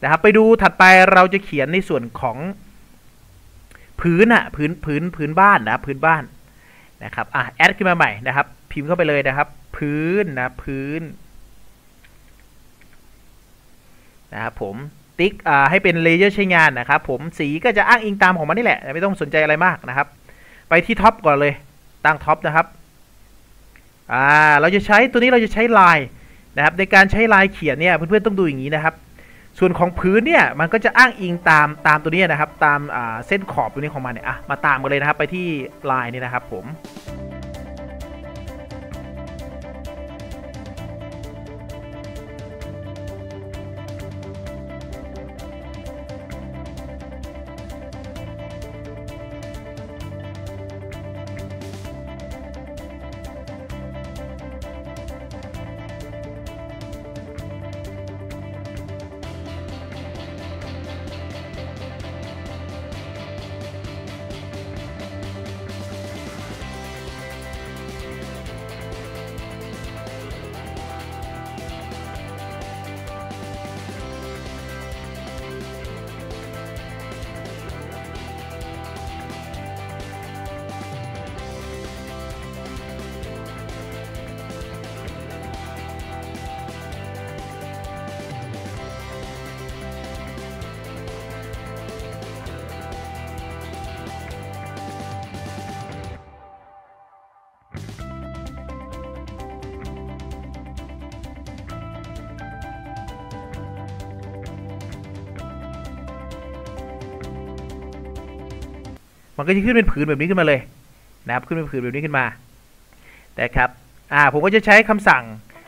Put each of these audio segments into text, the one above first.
นะครับไปดูถัดไปเราจะเขียนในส่วนของพื้นพื้นบ้านนะพื้นบ้านนะครับแอดขึ้นมาใหม่นะครับพิมพ์เข้าไปเลยนะครับพื้นนะครับผมติ๊กให้เป็นเลเยอร์ใช้งานนะครับผมสีก็จะอ้างอิงตามของมันนี่แหละไม่ต้องสนใจอะไรมากนะครับไปที่ท็อปก่อนเลยตั้งท็อปนะครับเราจะใช้ตัวนี้เราจะใช้ลายนะครับในการใช้ลายเขียนเนี่ยเพื่อนๆต้องดูอย่างนี้นะครับส่วนของพื้นเนี่ยมันก็จะอ้างอิงตามตัวนี้นะครับตามเส้นขอบตัวนี้ของมันเนี่ยมาตามกันเลยนะครับไปที่ลายนี่นะครับผมมันก็จะขึ้นเป็นผืนแบบนี้ขึ้นมาเลยนะครับขึ้นเป็นผืนแบบนี้ขึ้นมานะครับผมก็จะใช้คำสั่ง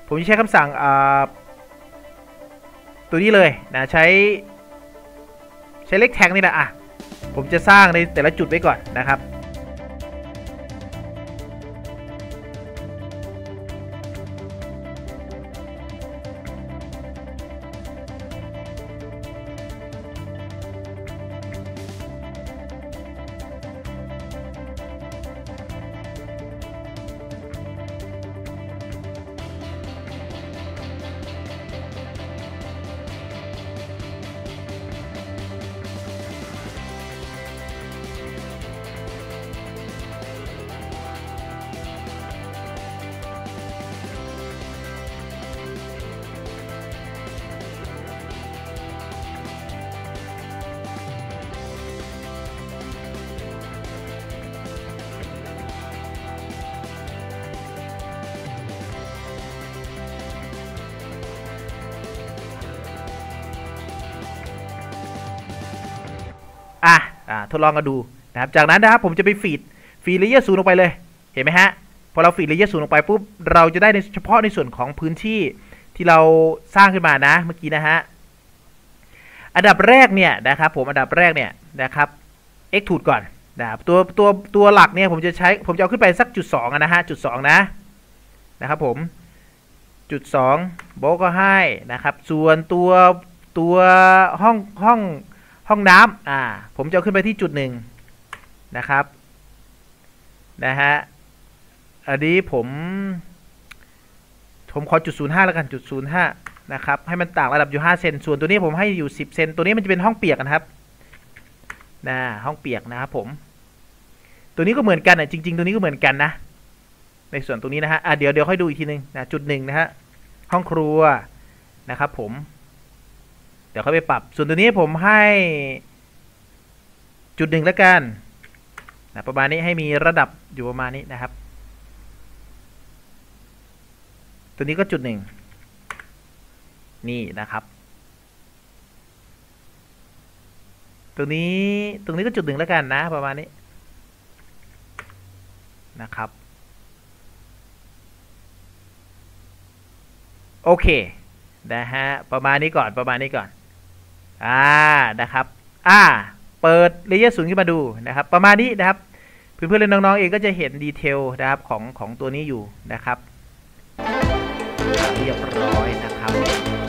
ตัวนี้เลยนะใช้เลขแทงนี่แหละผมจะสร้างในแต่ละจุดไว้ก่อนนะครับทดลองกันดูนะครับจากนั้นนะครับผมจะไปฟีดเลเยอร์0ลงไปเลยเห็นไหมฮะพอเราฟีดเลเยอร์0ลงไปปุ๊บเราจะได้เฉพาะในส่วนของพื้นที่ที่เราสร้างขึ้นมานะเมื่อกี้นะฮะอันดับแรกเนี่ยนะครับผมนะครับ extrude ก่อนนะครับตัวหลักเนี่ยผมจะเอาขึ้นไปสักจุด2นะฮะจุด2นะครับผมจุด2โบก็ให้นะครับส่วนตัวห้องน้ำผมจะเอาขึ้นไปที่จุด1นะครับอันนี้ผมขอจุด05แล้วกันจุด05นะครับให้มันต่างระดับอยู่5เซนส่วนตัวนี้ผมให้อยู่10เซนตัวนี้มันจะเป็นห้องเปียกนะครับห้องเปียกนะครับผมตัวนี้ก็เหมือนกันจริงๆตัวนี้ก็เหมือนกันนะในส่วนตรงนี้นะฮะเดี๋ยวค่อยดูอีกทีนึงจุด1นะฮะห้องครัวนะครับผมเดี๋ยวเขาไปปรับส่วนตัวนี้ผมให้จุด1แล้วกันประมาณนี้ให้มีระดับอยู่ประมาณนี้นะครับตัวนี้ก็จุด1นี่นะครับตรงนี้ก็จุด1แล้วกันนะประมาณนี้นะครับโอเคนะฮะประมาณนี้ก่อนนะครับเปิดเลเยอร์0ขึ้นมาดูนะครับประมาณนี้นะครับเพื่อนๆและน้องๆเองก็จะเห็นดีเทลนะครับของตัวนี้อยู่นะครับเรียบร้อยนะครับ